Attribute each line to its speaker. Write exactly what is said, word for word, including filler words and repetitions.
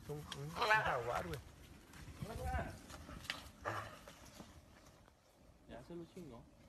Speaker 1: un, un, un jaguar, güey.
Speaker 2: Ya se lo chingó.